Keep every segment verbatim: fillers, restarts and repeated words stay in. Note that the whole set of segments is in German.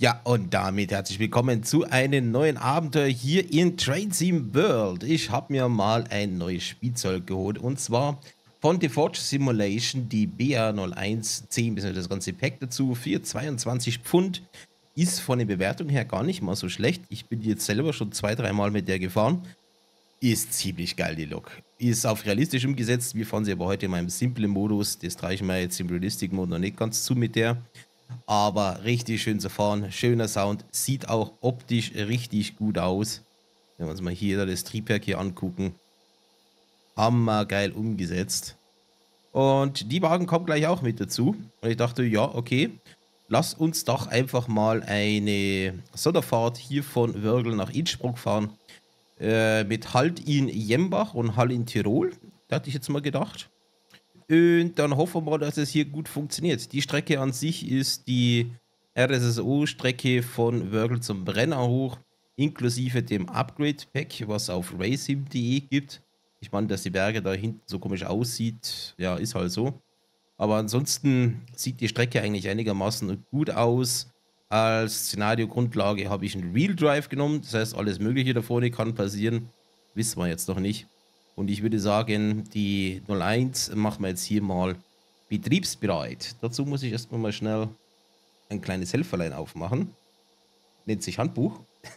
Ja, und damit herzlich willkommen zu einem neuen Abenteuer hier in Train Sim World. Ich habe mir mal ein neues Spielzeug geholt und zwar von The Forge Simulation die B R null eins zehn, bzw. das ganze Pack dazu für zweiundzwanzig Pfund. Ist von der Bewertung her gar nicht mal so schlecht. Ich bin jetzt selber schon zwei, dreimal mit der gefahren. Ist ziemlich geil, die Lok. Ist auf realistisch umgesetzt. Wir fahren sie aber heute in meinem simplen Modus. Das reichen wir jetzt im Realistic Mode noch nicht ganz zu mit der. Aber richtig schön zu fahren, schöner Sound, sieht auch optisch richtig gut aus. Wenn wir uns mal hier das Triebwerk hier angucken. Hammergeil umgesetzt. Und die Wagen kommen gleich auch mit dazu. Und ich dachte, ja, okay, lass uns doch einfach mal eine Sonderfahrt hier von Wörgl nach Innsbruck fahren. Äh, mit Halt in Jembach und Hall in Tirol. Da hatte ich jetzt mal gedacht. Und dann hoffen wir mal, dass es hier gut funktioniert. Die Strecke an sich ist die R S S O-Strecke von Wörgl zum Brenner hoch, inklusive dem Upgrade-Pack, was auf racing punkt de gibt. Ich meine, dass die Berge da hinten so komisch aussieht, ja, ist halt so. Aber ansonsten sieht die Strecke eigentlich einigermaßen gut aus. Als Szenario-Grundlage habe ich einen Real Drive genommen, das heißt, alles Mögliche da vorne kann passieren. Wissen wir jetzt noch nicht. Und ich würde sagen, die null eins machen wir jetzt hier mal betriebsbereit. Dazu muss ich erstmal mal schnell ein kleines Helferlein aufmachen. Nennt sich Handbuch.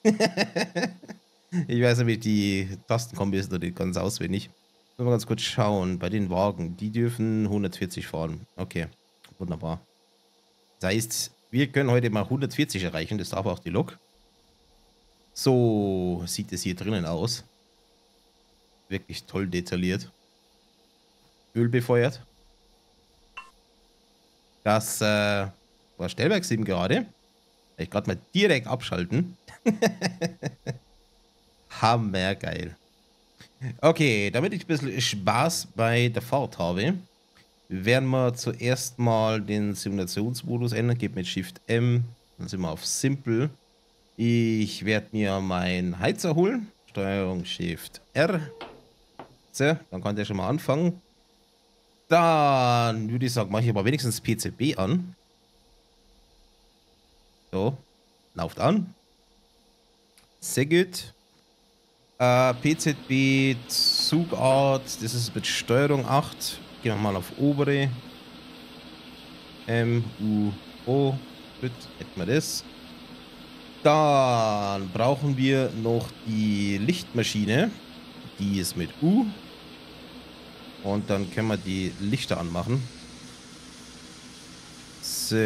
Ich weiß nämlich, die Tastenkombis noch nicht ganz auswendig. Müssen wir ganz kurz schauen. Bei den Wagen, die dürfen hundertvierzig fahren. Okay, wunderbar. Das heißt, wir können heute mal hundertvierzig erreichen. Das darf auch die Lok. So sieht es hier drinnen aus. Wirklich toll detailliert. Öl befeuert. Das äh, war Stellwerk sieben gerade. Ich gerade mal direkt abschalten. Hammergeil. Okay, damit ich ein bisschen Spaß bei der Fahrt habe, werden wir zuerst mal den Simulationsmodus ändern. Geht mit Shift M. Dann sind wir auf Simple. Ich werde mir meinen Heizer holen. Steuerung Shift R. So, dann kann der schon mal anfangen. Dann würde ich sagen, mache ich aber wenigstens P Z B an. So, lauft an. Sehr gut. Äh, P Z B Zugart, das ist mit Steuerung acht. Gehen wir mal auf obere. M, U, O. Gut, hätten wir das. Dann brauchen wir noch die Lichtmaschine. Die ist mit U. Und dann können wir die Lichter anmachen. So.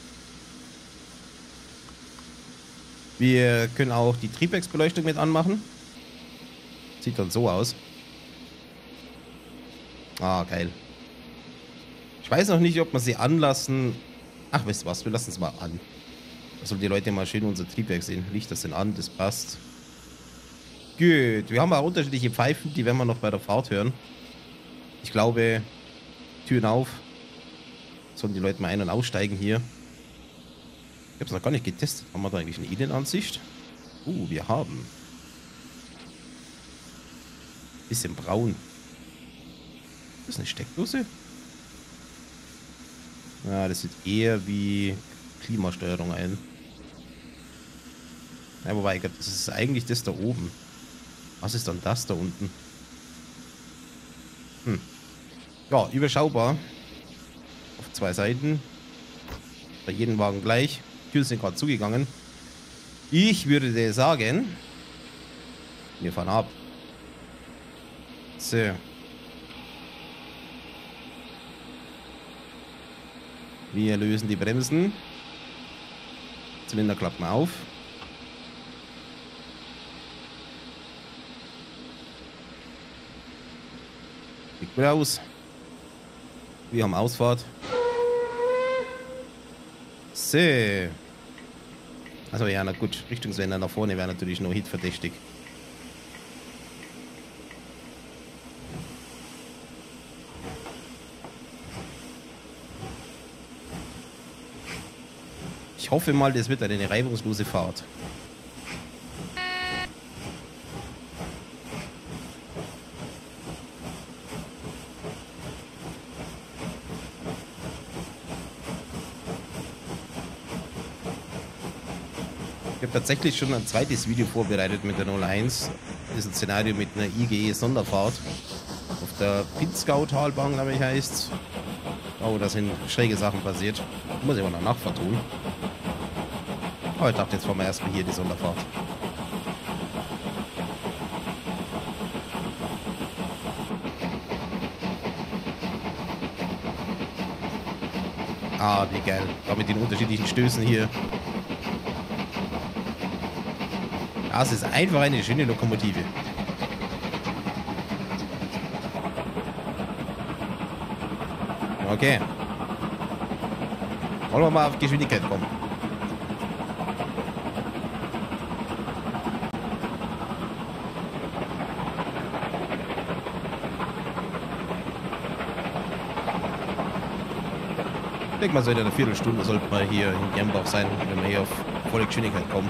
Wir können auch die Triebwerksbeleuchtung mit anmachen. Sieht dann so aus. Ah, geil. Ich weiß noch nicht, ob wir sie anlassen. Ach, weißt du was? Wir lassen es mal an. Da sollen die Leute mal schön unser Triebwerk sehen. Lichter sind an, das passt. Gut. Wir haben auch unterschiedliche Pfeifen, die werden wir noch bei der Fahrt hören. Ich glaube, Türen auf. Sollen die Leute mal ein- und aussteigen hier. Ich habe es noch gar nicht getestet. Haben wir da eigentlich eine Innenansicht? Uh, wir haben. Bisschen braun. Ist das eine Steckdose? Ja, das sieht eher wie Klimasteuerung ein. Ja, wobei, ich glaube, das ist eigentlich das da oben. Was ist dann das da unten? Hm. Ja, überschaubar. Auf zwei Seiten. Bei jedem Wagen gleich. Türen sind gerade zugegangen. Ich würde dir sagen, wir fahren ab. So. Wir lösen die Bremsen. Zylinder klappen auf. Sieht gut aus. Wir haben Ausfahrt. So. Also ja, na gut. Richtungswender nach vorne wäre natürlich noch hitverdächtig. Ich hoffe mal, das wird eine reibungslose Fahrt. Ich habe tatsächlich schon ein zweites Video vorbereitet mit der null eins. Das ist ein Szenario mit einer I G E-Sonderfahrt. Auf der Pinzgau-Talbahn, glaube ich, heißt. Oh, da sind schräge Sachen passiert. Muss ich aber noch nachvertun. Aber ich dachte, jetzt fahren wir erstmal hier die Sonderfahrt. Ah, wie geil. Da mit den unterschiedlichen Stößen hier. Das ist einfach eine schöne Lokomotive. Okay. Wollen wir mal auf Geschwindigkeit kommen. Ich denke mal, so in einer Viertelstunde sollte man hier in Gernbach sein, wenn wir hier auf volle Geschwindigkeit kommen.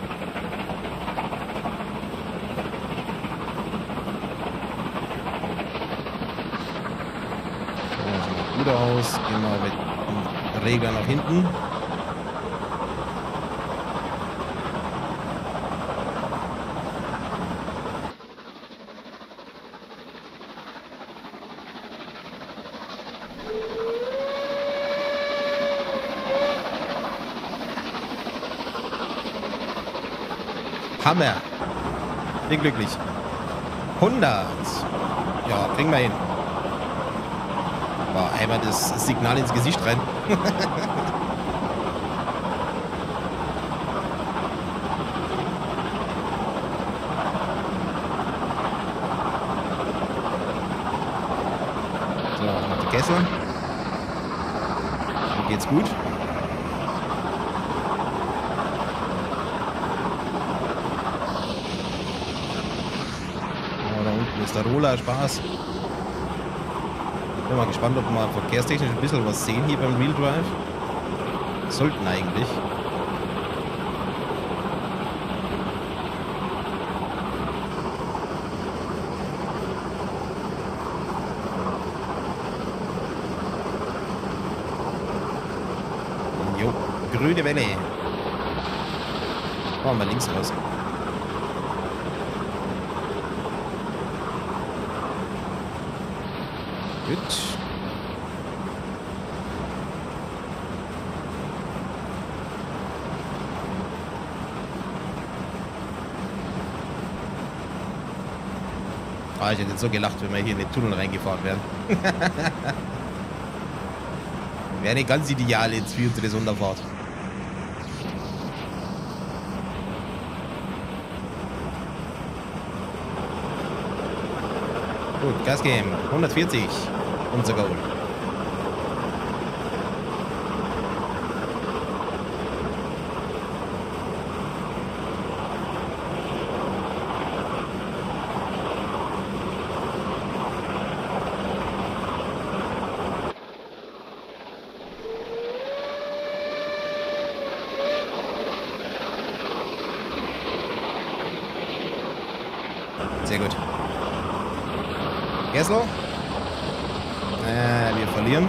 So, sieht gut aus. Gehen wir mit dem Regler nach hinten. Hammer. Bin glücklich. hundert. Ja, kriegen wir hin. War einmal das Signal ins Gesicht rein. So, noch die Kessel. So geht's gut. Ist der Roller Spaß. Bin mal gespannt, ob wir verkehrstechnisch ein bisschen was sehen hier beim Real Drive. Sollten eigentlich. Jo, grüne Welle. Machen wir links raus. Gut. Ah, ich hätte jetzt so gelacht, wenn wir hier in den Tunnel reingefahren wären. Wäre nicht ganz ideal jetzt für unsere Sonderfahrt. Gut, Gas geben. hundertvierzig. Unser Goal. Sehr gut. Gessler. Äh, wir verlieren.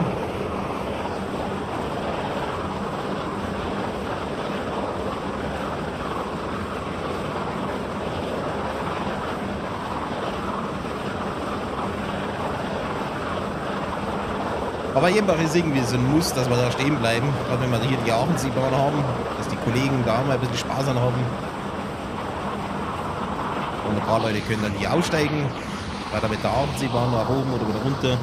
Aber Jembach ist irgendwie so ein Muss, dass wir da stehen bleiben. Gerade wenn wir hier die Aachensee-Bahn haben, dass die Kollegen da mal ein bisschen Spaß an haben. Und ein paar Leute können dann hier aussteigen. Weiter mit der Aachensee-Bahn nach oben oder wieder runter.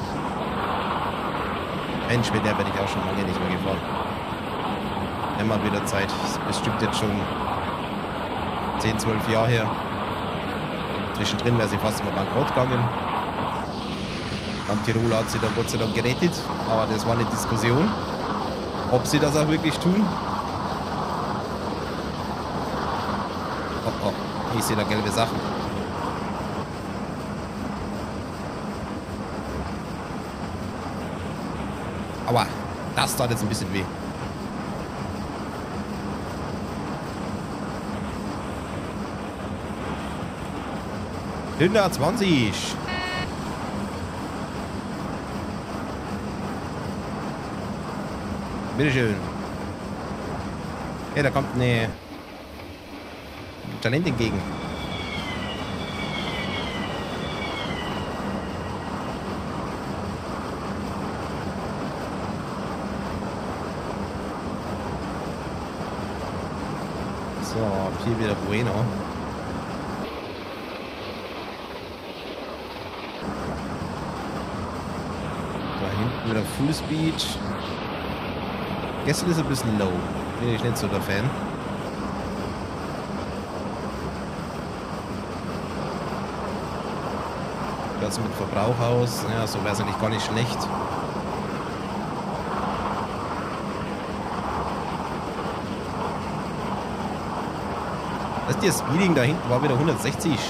Mensch, mit der bin ich auch schon lange nicht mehr gefahren. Immer wieder Zeit. Das ist bestimmt jetzt schon zehn, zwölf Jahre her. Zwischendrin wäre sie fast mal bankrott gegangen. Am Tirol hat sie dann Gott sei Dank gerettet. Aber das war eine Diskussion, ob sie das auch wirklich tun. Oh, oh, ich sehe da gelbe Sachen. Aua, das tat jetzt ein bisschen weh. hundertzwanzig. Bitteschön. Ja, da kommt eine Talent entgegen. So, hier wieder Bueno. Da hinten wieder Full Speed. Gestern ist ein bisschen low. Bin ich nicht so der Fan. Das mit Verbrauch aus. Ja, so wäre es eigentlich gar nicht schlecht. Das ist der Speeding da hinten war wieder hundertsechzig.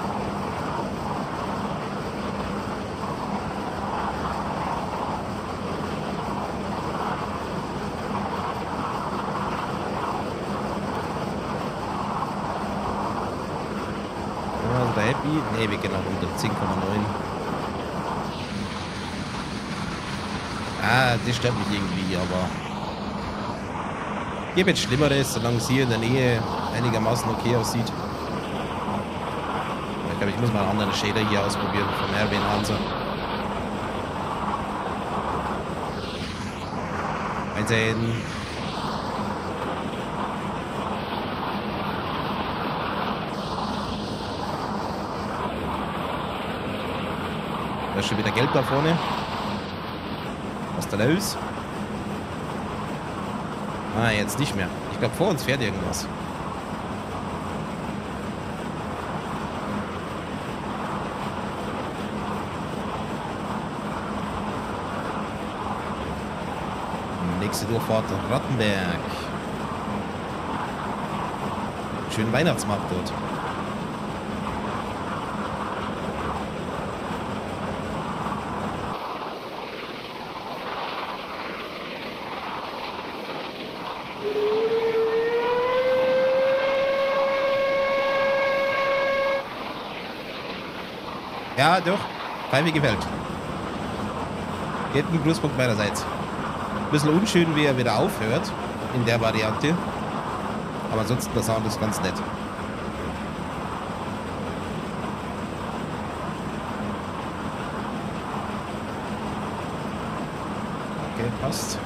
Also der Happy. Ne, wir gehen auch unter zehn Komma neun. Ah, das stört mich irgendwie, aber gibt jetzt Schlimmeres, solange es hier in der Nähe einigermaßen okay aussieht. Ich glaube, ich muss mal einen anderen Shader hier ausprobieren von R W Enhancer. Einsehen. Da ist schon wieder gelb da vorne. Was ist da los? Ah, jetzt nicht mehr. Ich glaube, vor uns fährt irgendwas. Nächste Durchfahrt Rattenberg. Schönen Weihnachtsmarkt dort. Ja, doch. Pfeife gefällt. Geht ein Pluspunkt meinerseits. Ein bisschen unschön, wie er wieder aufhört. In der Variante. Aber ansonsten, der Sound ist ganz nett. Okay, passt.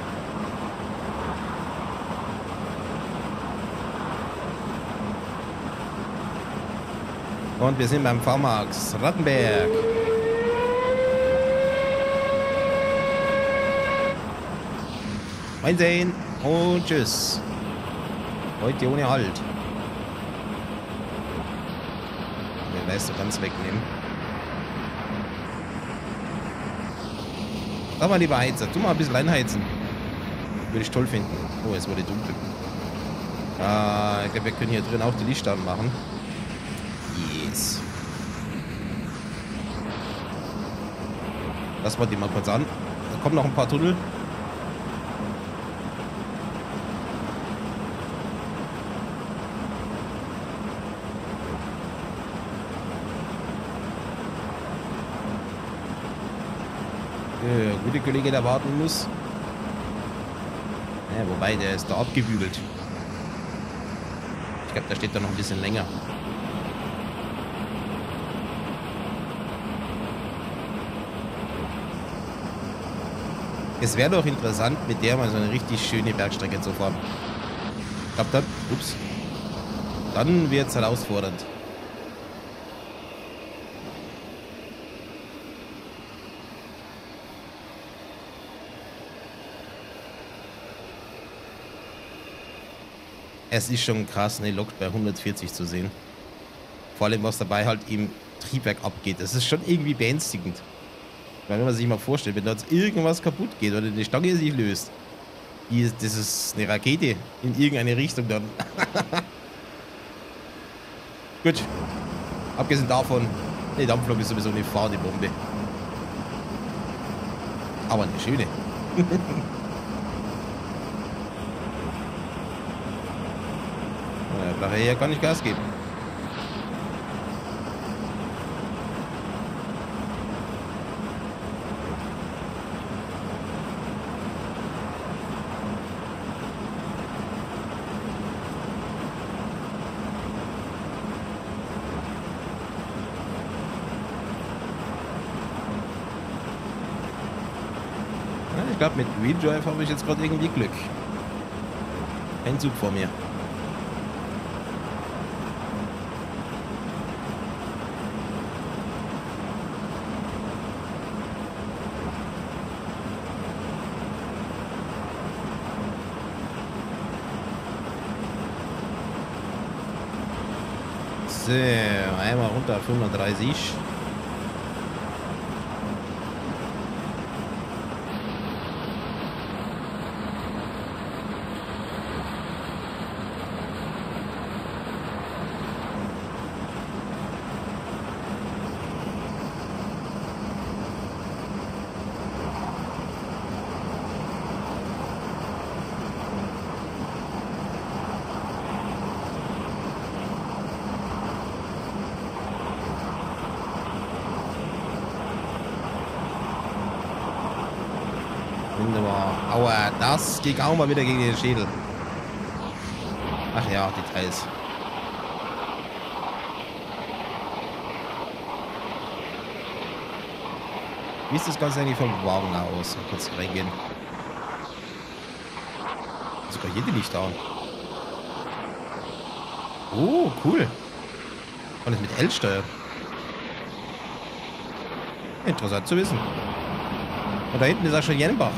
Und wir sind beim V-Max Rattenberg. Einsehen und tschüss. Heute ohne Halt. Den Leiste ganz wegnehmen. Sag mal, lieber Heizer, tu mal ein bisschen einheizen. Würde ich toll finden. Oh, es wurde dunkel. Ah, ich glaube, wir können hier drin auch die Lichter anmachen. Yes. Lassen wir die mal kurz an. Da kommen noch ein paar Tunnel. Der gute Kollege, der warten muss. Ja, wobei, der ist da abgebügelt. Ich glaube, der steht da noch ein bisschen länger. Es wäre doch interessant, mit der mal so eine richtig schöne Bergstrecke zu fahren. Klappt das? Ups. Dann wird es herausfordernd. Es ist schon krass, eine Lok bei hundertvierzig zu sehen. Vor allem, was dabei halt im Triebwerk abgeht. Das ist schon irgendwie beängstigend. Weil wenn man sich mal vorstellt, wenn da jetzt irgendwas kaputt geht oder die Stange sich löst, das ist eine Rakete in irgendeine Richtung dann. Gut. Abgesehen davon, eine Dampflok ist sowieso eine fahrende Bombe. Aber eine schöne. Nachher kann ich Gas geben. Ich glaube, mit Wheel Drive habe ich jetzt gerade irgendwie Glück. Ein Zug vor mir. So, einmal runter auf fünfunddreißig. Wunderbar. Aua, das ging auch mal wieder gegen den Schädel. Ach ja, Details. Wie ist das Ganze eigentlich vom Wagen aus? Mal kurz reingehen. Sogar hier die Lichter an. Oh, cool. Und das mit L steuern. Interessant zu wissen. Und da hinten ist auch schon Jenbach.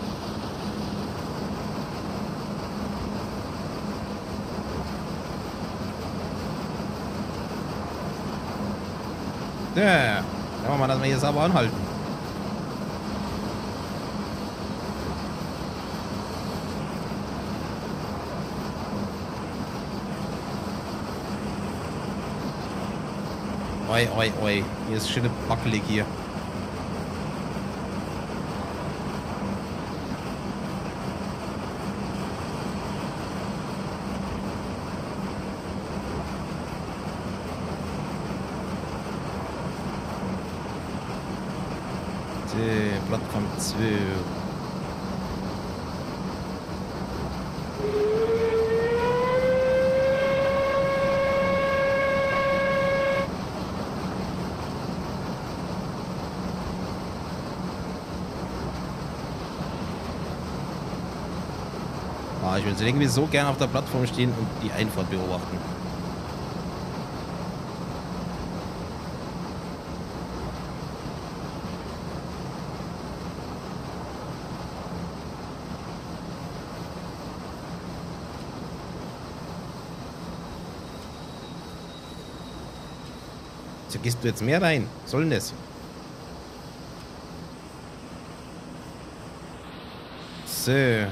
Ja, schauen wir mal, dass wir hier sauber anhalten. Oi, oi, oi. Hier ist schön wackelig hier. Plattform zwei. Ah, ich würde irgendwie so gerne auf der Plattform stehen und die Einfahrt beobachten. So, gehst du jetzt mehr rein? Was soll denn das? So.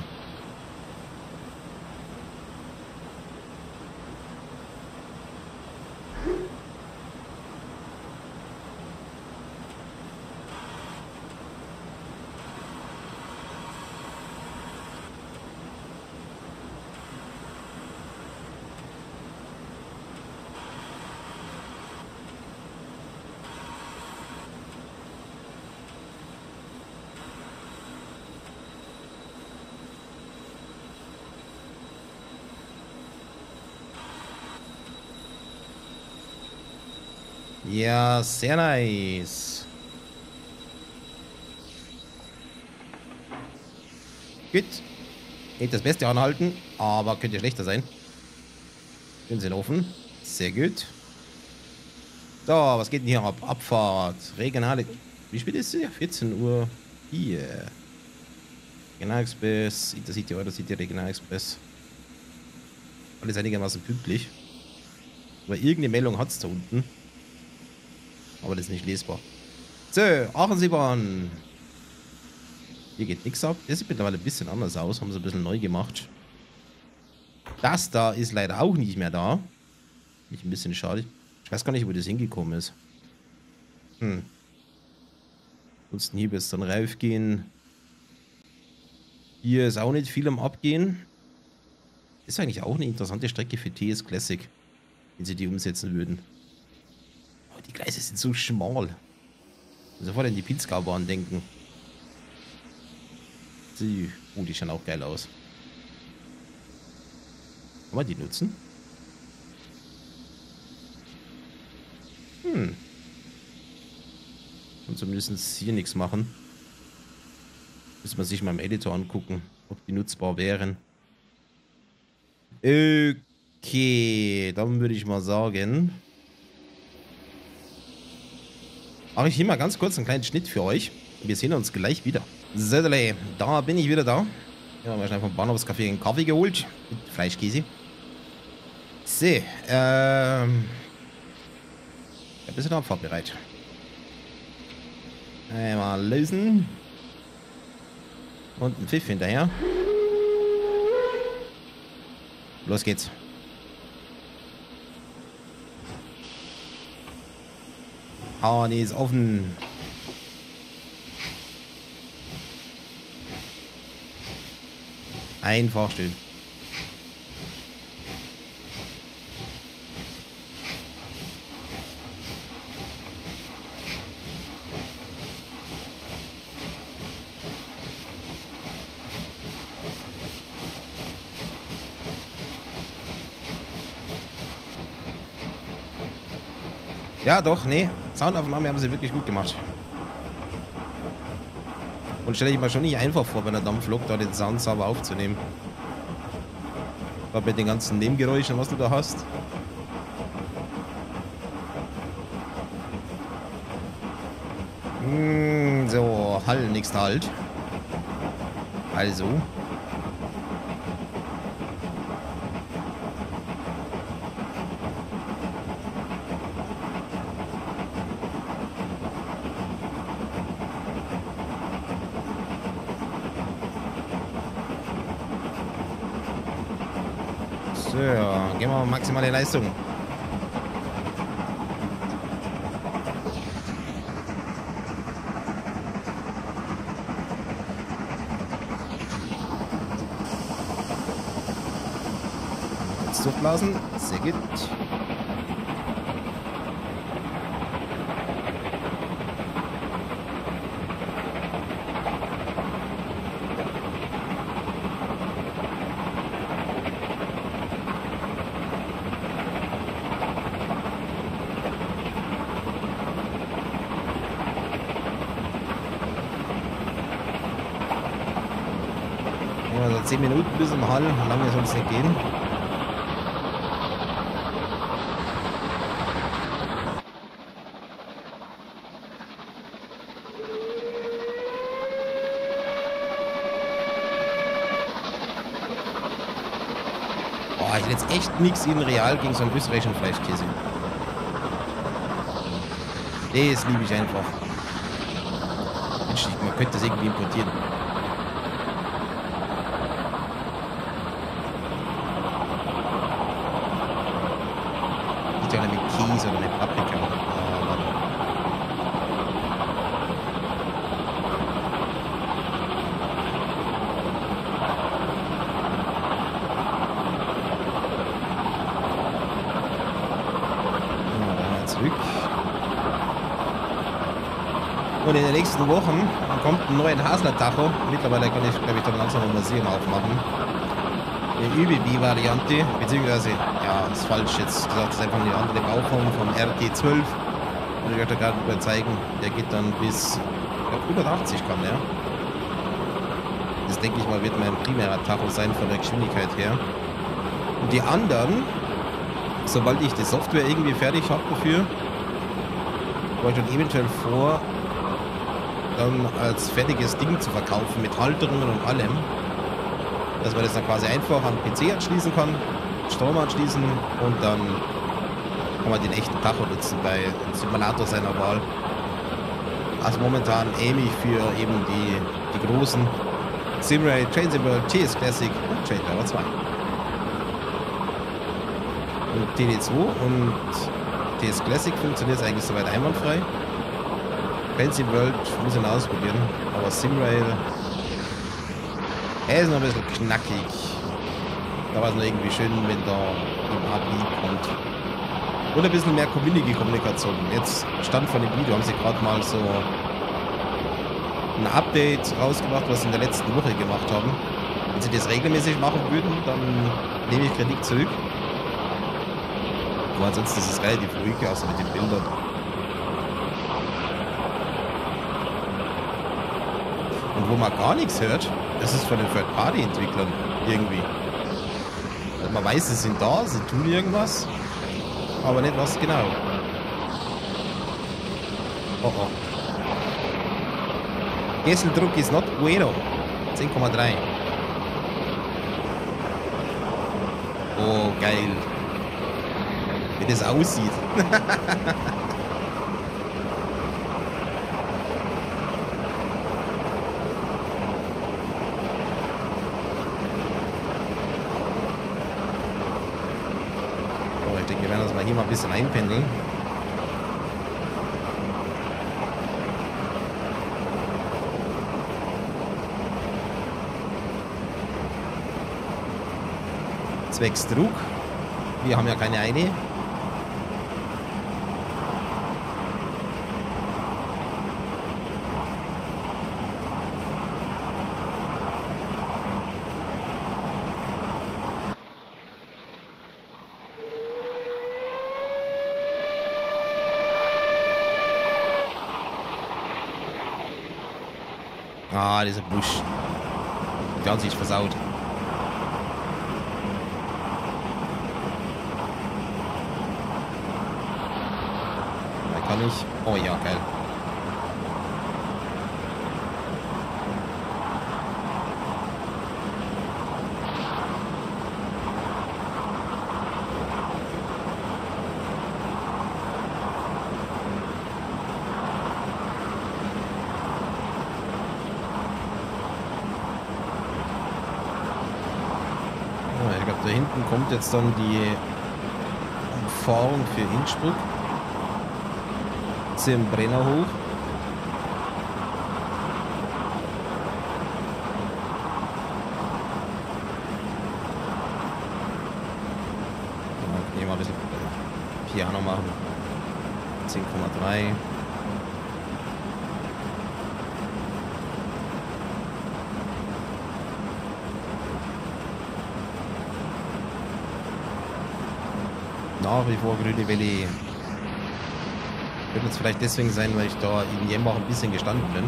Ja, sehr nice. Gut. Nicht das Beste anhalten, aber könnte schlechter sein. Schön sind offen. Sehr gut. So, was geht denn hier ab? Abfahrt. Regionale. Wie spät ist es? vierzehn Uhr. Hier. Regionalexpress. Intercity, Eurocity, Regionalexpress. Alles einigermaßen pünktlich. Aber irgendeine Meldung hat es da unten. Aber das ist nicht lesbar. So, Aachensee-Bahn. Hier geht nichts ab. Das sieht mittlerweile ein bisschen anders aus. Haben sie ein bisschen neu gemacht. Das da ist leider auch nicht mehr da. Nicht ein bisschen schade. Ich weiß gar nicht, wo das hingekommen ist. Hm. Ansonsten hier wird es dann raufgehen. Hier ist auch nicht viel am Abgehen. Ist eigentlich auch eine interessante Strecke für T S Classic, wenn sie die umsetzen würden. Aber die Gleise sind so schmal. Sofort an die Pinzgau-Bahn denken. Sie, oh, die schauen auch geil aus. Kann man die nutzen? Hm. Und zumindest hier nichts machen. Müssen wir sich mal im Editor angucken, ob die nutzbar wären. Okay, dann würde ich mal sagen, mache ich hier mal ganz kurz einen kleinen Schnitt für euch. Wir sehen uns gleich wieder. So, da bin ich wieder da. Ich habe mir schnell vom Bahnhofscafé einen Kaffee geholt. Mit Fleischkäse. So, ähm. Ein bisschen abfahrtbereit. Einmal lösen. Und ein Pfiff hinterher. Los geht's. Hahn ist offen. Einfach still. Ja, doch, nee. Soundaufnahme haben sie wirklich gut gemacht. Und stelle ich mir schon nicht einfach vor, wenn der Dampflok da den Sound sauber aufzunehmen. Aber mit den ganzen Nebengeräuschen, was du da hast. Hm, so, Hall, nächster Halt. Also. So, gehen wir mal maximale Leistung. Jetzt durchblasen. Sehr gut. Also zehn Minuten bis zum Hall, lange soll es nicht gehen. Boah, ich jetzt echt nichts in Real gegen so einen österreichischen Fleischkäse. Das liebe ich einfach. Man könnte das irgendwie importieren. Nicht mit Käse oder mit Paprika. Ja, zurück. Und in den nächsten Wochen kommt ein neuer Hasler-Tacho. Mittlerweile kann ich, glaube ich, dann langsam ein Museum aufmachen. Eine Ü B B-Variante, beziehungsweise, ja, ist falsch jetzt gesagt, das ist einfach eine andere Bauform vom R T zwölf. Und ich werde da gerade mal zeigen, der geht dann bis, ich glaube, hundertachtzig kann der. Das denke ich mal, wird mein primärer Tacho sein von der Geschwindigkeit her. Und die anderen, sobald ich die Software irgendwie fertig habe dafür, habe ich dann eventuell vor, dann als fertiges Ding zu verkaufen mit Halterungen und allem. Dass man das dann quasi einfach am P C anschließen kann, Strom anschließen und dann kann man den echten Tacho nutzen bei einem Simulator seiner Wahl. Also momentan aim ich für eben die, die großen Simray, Train Sim World, T S Classic und Train Driver zwei. Und T D zwei und T S Classic funktioniert es eigentlich soweit einwandfrei. Train Sim World muss ich noch ausprobieren, aber Simrail, er ist noch ein bisschen knackig. Da war es noch irgendwie schön, wenn da ein A P I kommt. Und ein bisschen mehr Community-Kommunikation. Jetzt Stand von dem Video haben sie gerade mal so ein Update rausgebracht, was sie in der letzten Woche gemacht haben. Wenn sie das regelmäßig machen würden, dann nehme ich Kritik zurück. Aber ansonsten ist es relativ ruhig, außer mit den Bildern. wo man gar nichts hört, das ist von den Third-Party-Entwicklern irgendwie. Also man weiß, sie sind da, sie tun irgendwas, aber nicht was genau. Oh oh. Kesseldruck ist not bueno. zehn Komma drei. Oh, geil. Wie das aussieht. Oh, ich denke, wir werden das mal hier mal ein bisschen einpendeln. Zwecks Druck. Wir haben ja keine eine. Ah, dieser Busch. Der hat sich versaut. Da kann ich. Oh ja, geil. Ich glaube, da hinten kommt jetzt dann die Umfahrung für Innsbruck zum Brenner hoch. Ja, mal ein bisschen Piano machen. zehn Komma drei. Nach wie vor grüne Welle. Könnte jetzt vielleicht deswegen sein, weil ich da in Jemmach ein bisschen gestanden bin.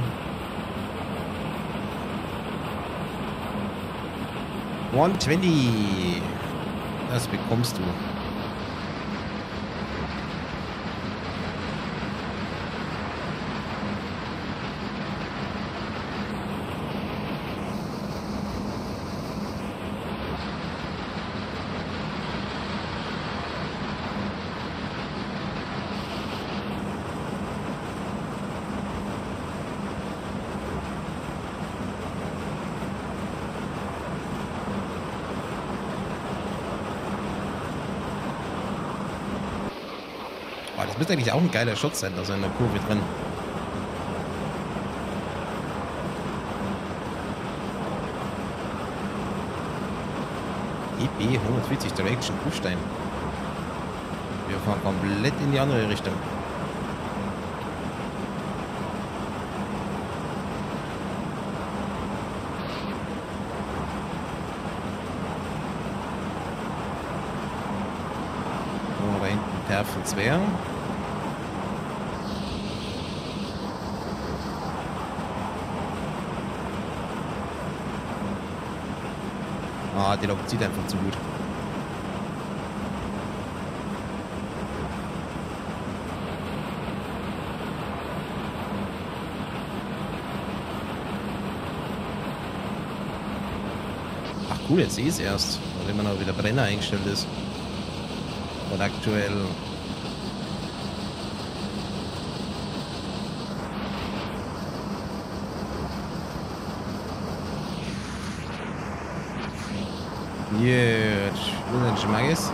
hundertzwanzig. Das bekommst du. Oh, das müsste eigentlich auch ein geiler Schutz sein, also in der Kurve drin. E B hundertvierzig Direction Kufstein. Wir fahren komplett in die andere Richtung. Oh, da hinten Perfen zwei. Ah, die Lok zieht einfach zu gut. Ach cool, jetzt sehe ich es erst. Wenn man auch wieder Brenner eingestellt ist. Und aktuell. Jetzt, wo ist denn Schmackes?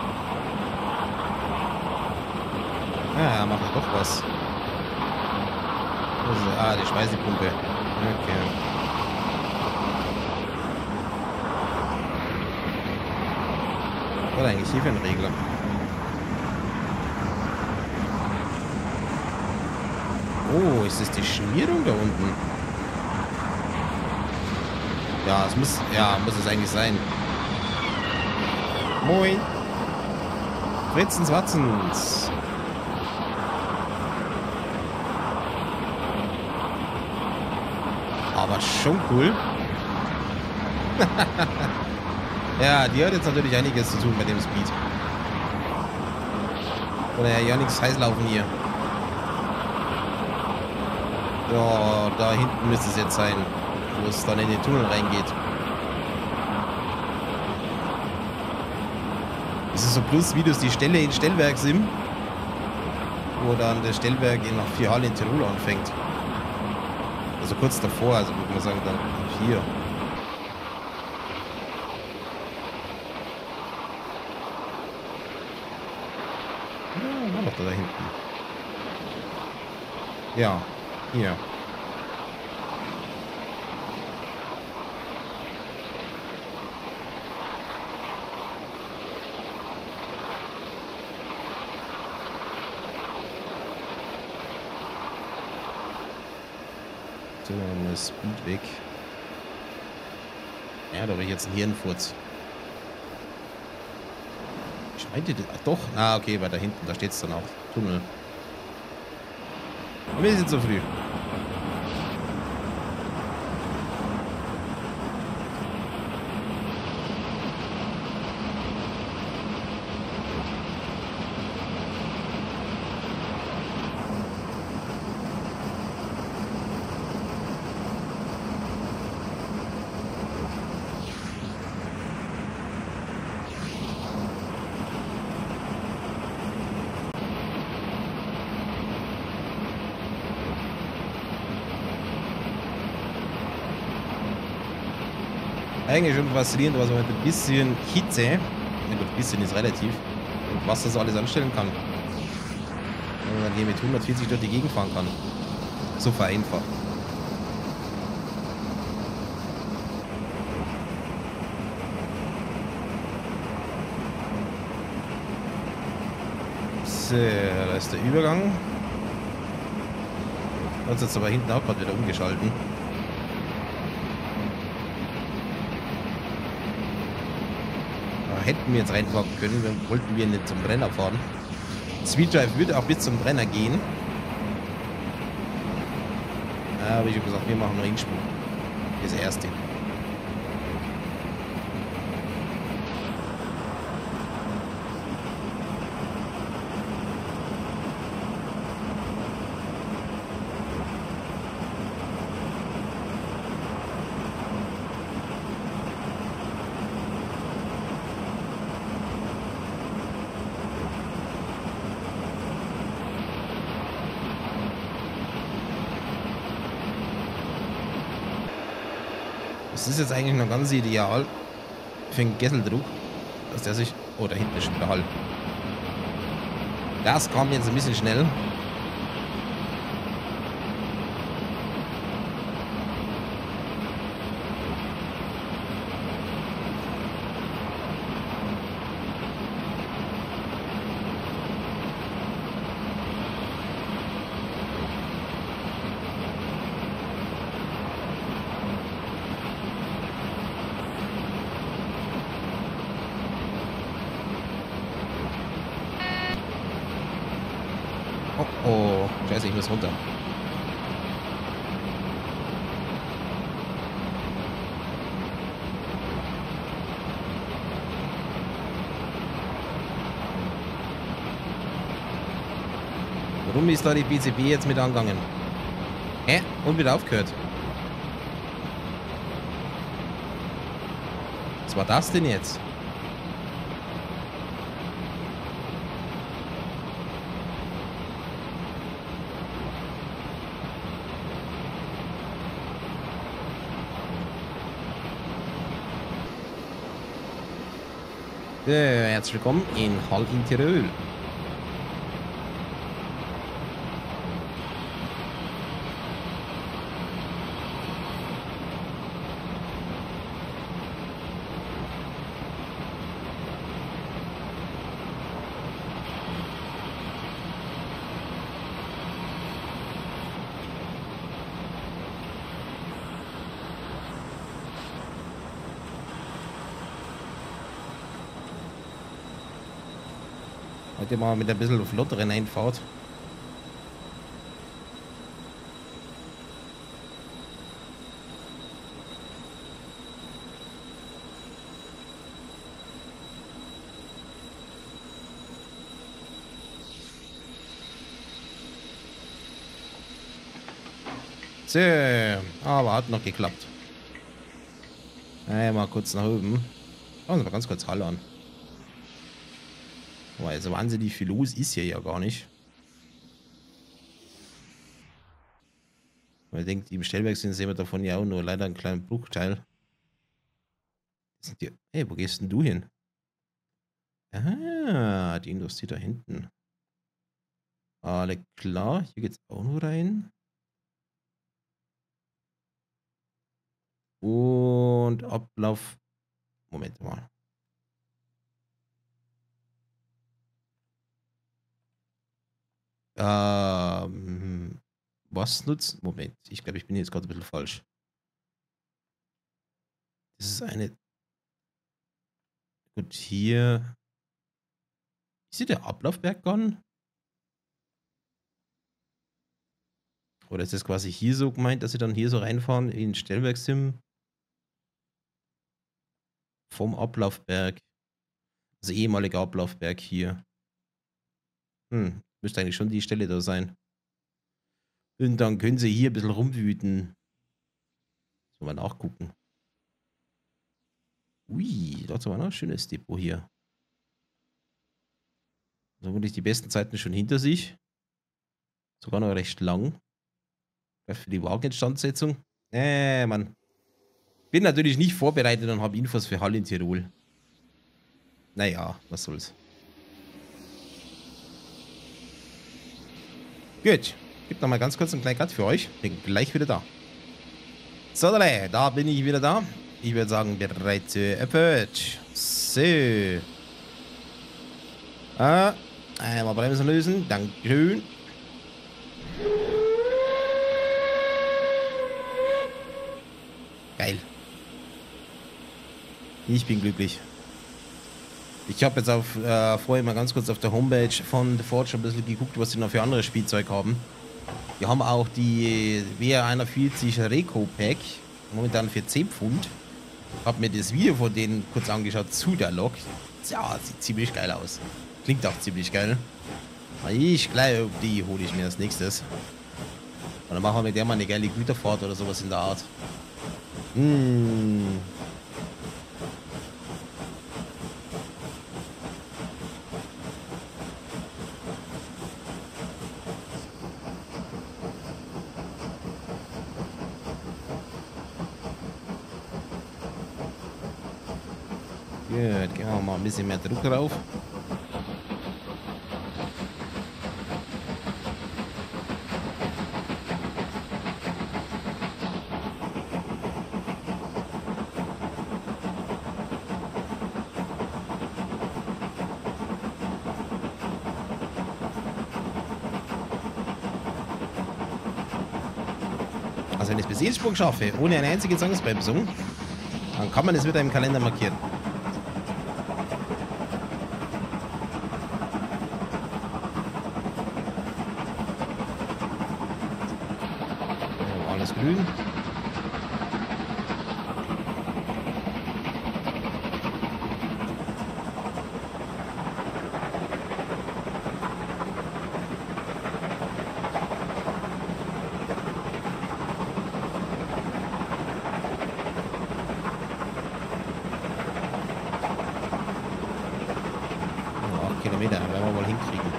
Ja, macht doch was. ist, ah, die Schweißepumpe. Okay. Was war eigentlich hier für ein Regler? Oh, ist das die Schmierung da unten? Ja, es muss, ja, muss es eigentlich sein. Moin. Fritzens Watzens. Aber schon cool. Ja, die hat jetzt natürlich einiges zu tun bei dem Speed. Oder ja nichts heiß laufen hier. Ja, da hinten müsste es jetzt sein, wo es dann in den Tunnel reingeht. Das ist so plus Videos die Stelle in Stellwerk Sim, wo dann das Stellwerk in nach vier Halle in Tirol anfängt. Also kurz davor, also würde man sagen, dann hier. Ja, war doch da, da hinten. Ja, hier. So, eine Speed weg. Ja, da habe ich jetzt einen Hirnfurz. Ich meinte, ach doch. Ah, okay, weiter hinten, da steht es dann auch. Tunnel. Aber wir sind so früh. Eigentlich schon faszinierend, was man mit ein bisschen Hitze, ja gut, ein bisschen ist relativ, und was das alles anstellen kann. Wenn man hier mit hundertvierzig durch die Gegend fahren kann. So vereinfacht. So, da ist der Übergang. Hat jetzt aber hinten auch gerade wieder umgeschalten. Hätten wir jetzt reinfahren können, dann wollten wir nicht zum Brenner fahren. Sweet Drive würde auch bis zum Brenner gehen. Aber ich habe gesagt, wir machen nur Ringspur. Das erste. Das ist jetzt eigentlich noch ganz ideal für den Kesseldruck, dass der sich... Oh, da hinten ist schon der Hall. Das kam jetzt ein bisschen schnell. Oh, oh, scheiße, ich muss runter. Warum ist da die B C B jetzt mit angegangen? Hä? Und wieder aufgehört. Was war das denn jetzt? Ja, herzlich willkommen in Hall in Tirol. Heute mal mit ein bisschen flotteren Einfahrt. So, aber hat noch geklappt. Naja, mal kurz nach oben. Schauen wir uns mal ganz kurz Halle an. Aber also wahnsinnig viel los ist hier ja gar nicht. Man denkt, im Stellwerk sind sehen wir davon ja auch nur leider einen kleinen Bruchteil. Sind die, hey, wo gehst denn du hin? Ah, die Industrie da hinten. Alle klar, hier geht's auch nur rein. Und Ablauf. Moment mal. Ähm, was nutzt? Moment, ich glaube, ich bin jetzt gerade ein bisschen falsch. Das ist eine. Gut, hier. Ist hier der Ablaufberg gone? Oder ist das quasi hier so gemeint, dass sie dann hier so reinfahren in den Stellwerksim? Vom Ablaufberg. Also ehemaliger Ablaufberg hier. Hm, müsste eigentlich schon die Stelle da sein. Und dann können sie hier ein bisschen rumwüten. Sollen wir nachgucken. Ui, da war noch ein schönes Depot hier. So wirklich die besten Zeiten schon hinter sich. Sogar noch recht lang. Für die Wageninstandsetzung. Äh, Mann. Bin natürlich nicht vorbereitet und habe Infos für Hall in Tirol. Naja, was soll's. Gut. Gibt noch mal ganz kurz einen kleinen Cut für euch. Bin gleich wieder da. So, da bin ich wieder da. Ich würde sagen, bereit zu öffnen. So. Ah, einmal Bremsen lösen. Dankeschön. Geil. Ich bin glücklich. Ich habe jetzt auf, äh, vorher mal ganz kurz auf der Homepage von The Forge ein bisschen geguckt, was sie noch für andere Spielzeug haben. Die haben auch die W R einundvierzig Reco Pack, momentan für zehn Pfund. Hab mir das Video von denen kurz angeschaut zu der Lok. Ja, sieht ziemlich geil aus. Klingt auch ziemlich geil. Ich glaube, die hole ich mir als nächstes. Und dann machen wir mit der mal eine geile Güterfahrt oder sowas in der Art. Mmh. Gut, gehen wir mal ein bisschen mehr Druck drauf. Also wenn ich es bis Innsbruck schaffe, ohne eine einzige Zwangsbremsung, dann kann man es wieder im Kalender markieren. Alles grün. Kilometer, werden wir wohl hinkriegen.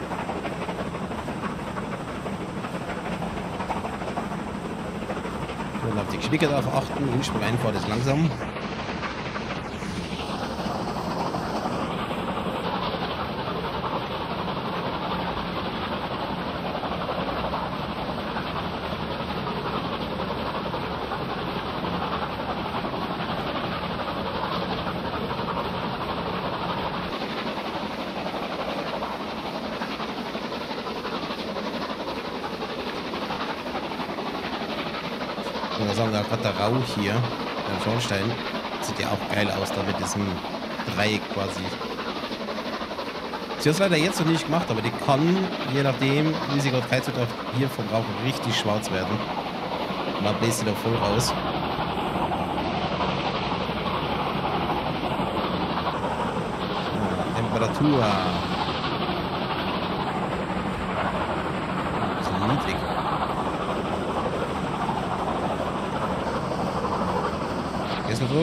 Und auf die Geschwindigkeit darauf achten, Innsbruck Einfahrt ist langsam. Ich muss sagen, gerade der Rauch hier, der Schornstein, sieht ja auch geil aus, da mit diesem Dreieck quasi. Sie hat es leider jetzt noch nicht gemacht, aber die kann, je nachdem, wie sie gerade geheizt wird, auch hier vom Rauchen richtig schwarz werden. Und dann bläst sie da voll raus. Ja, Temperatur. Ein bisschen niedrig. Kesseldruck.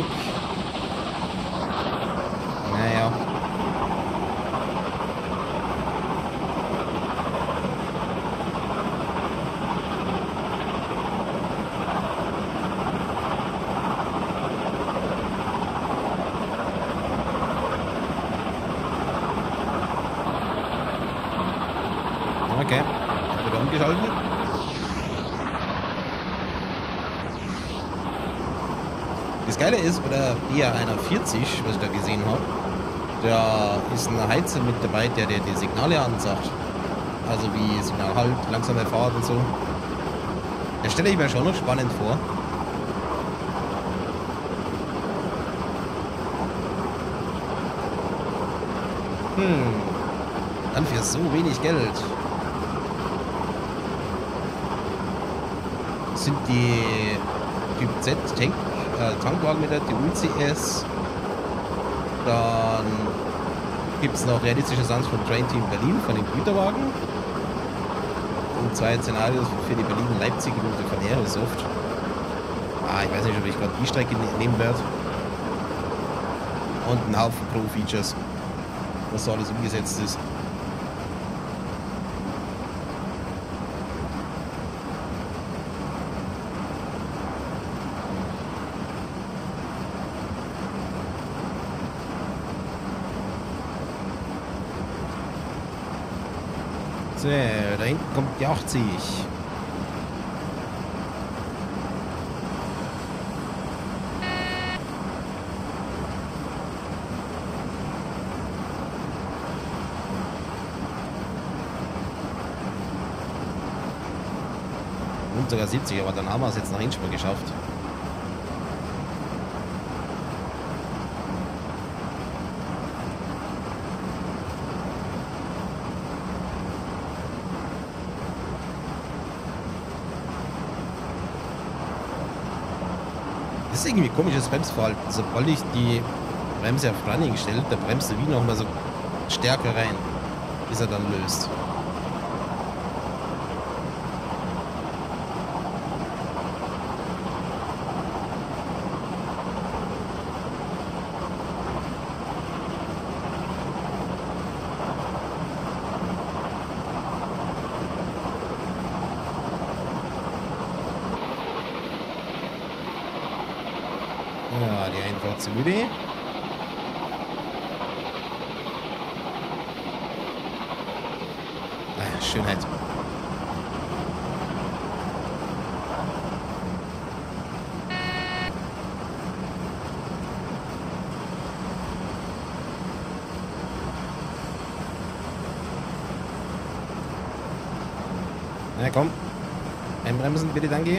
Naja. Okay, wird umgeschaltet. Das Geile ist, bei der B R einundvierzig, was ich da gesehen habe, da ist ein Heizer mit dabei, der dir die Signale ansagt. Also wie Signal halt, langsame Fahrt und so. Das stelle ich mir schon noch spannend vor. Hm, dann für so wenig Geld. Sind die Typ Z Tank, äh, Tankwagen mit der T U C S. Dann gibt es noch realistische Sounds von Train Team Berlin, von den Güterwagen. Und zwei Szenarios für die Berlin-Leipzig-Route von Aerosoft. Ah, ich weiß nicht, ob ich gerade die Strecke ne nehmen werde. Und ein Haufen Pro-Features, was so alles umgesetzt ist. So, da hinten kommt die achtzig. Und sogar siebzig, aber dann haben wir es jetzt nach Innsbruck geschafft. Das ist irgendwie komisches Bremsverhalten. Sobald ich die Bremse auf Running stelle, da bremst er wie noch mal so stärker rein, bis er dann löst. Ja, die Einfahrt zu Müde. Ah, Schönheit. Na komm. Einbremsen bitte, danke.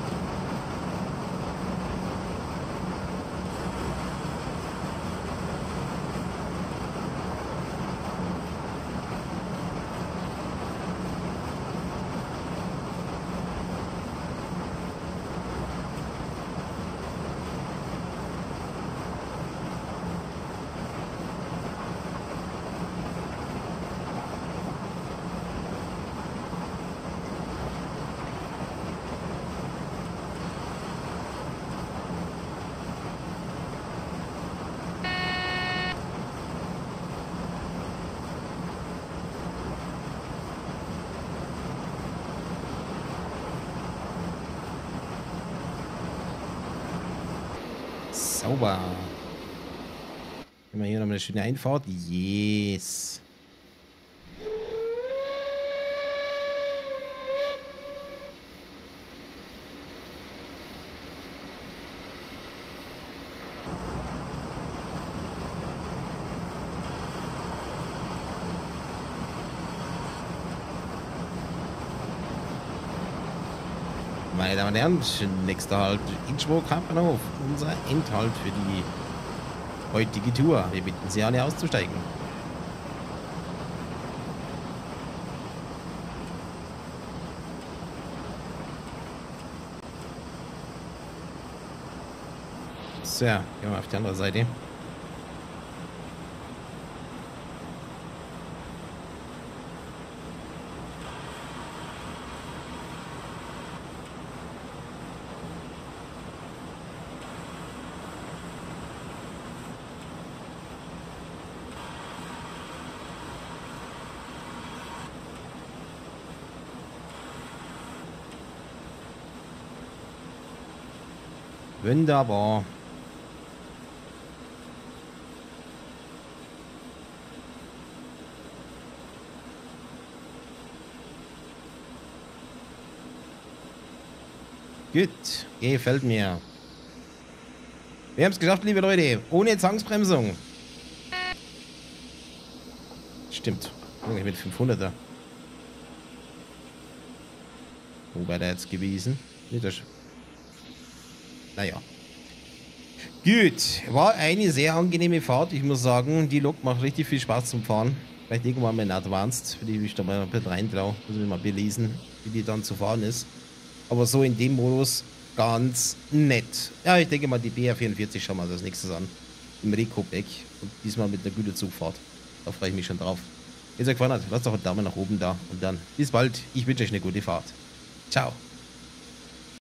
Sauber. Haben wir hier noch eine schöne Einfahrt? Yes. Meine Damen und Herren, nächster Halt Innsbruck Hauptbahnhof, unser Endhalt für die heutige Tour. Wir bitten Sie alle auszusteigen. So, gehen wir auf die andere Seite. Wunderbar. Gut, gefällt mir. Wir haben es geschafft, liebe Leute. Ohne Zwangsbremsung. Stimmt. Irgendwie mit fünfhunderter. Wo war der jetzt gewesen? Nicht das. Naja. Gut. War eine sehr angenehme Fahrt. Ich muss sagen, die Lok macht richtig viel Spaß zum Fahren. Vielleicht irgendwann mal in Advanced, für die ich da mal ein bisschen reintraue. Muss ich mal belesen, wie die dann zu fahren ist. Aber so in dem Modus ganz nett. Ja, ich denke mal, die B R vierundvierzig schauen wir uns als nächstes an. Im Recopack. Und diesmal mit einer guten Zugfahrt. Da freue ich mich schon drauf. Wenn es euch gefallen hat, lasst doch einen Daumen nach oben da. Und dann bis bald. Ich wünsche euch eine gute Fahrt. Ciao.